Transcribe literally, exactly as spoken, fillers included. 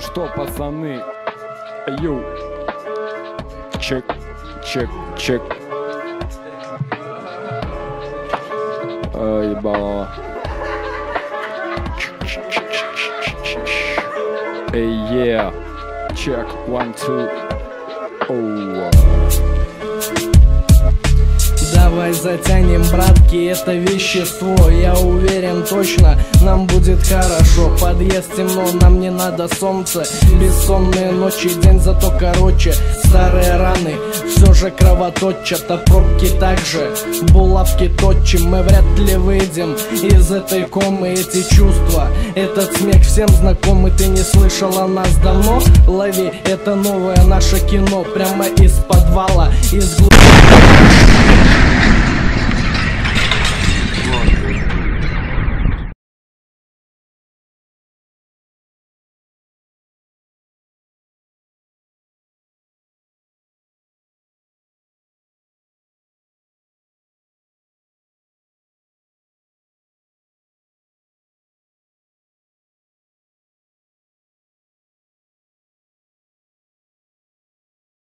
что, пацаны? Йоу. Чек, чек, чек. Ой, ебало. Эй, yeah. Чек, one, two. Оу. Давай затянем, братки, это вещество. Я уверен точно, нам будет хорошо. Подъезд темно, нам не надо солнце. Бессонные ночи, день зато короче. Старые раны все же кровоточат, а пробки также. Булавки точим, мы вряд ли выйдем из этой комы. Эти чувства, этот смех всем знакомый. Ты не слышал о нас давно? Лови, это новое наше кино. Прямо из подвала, из глубины.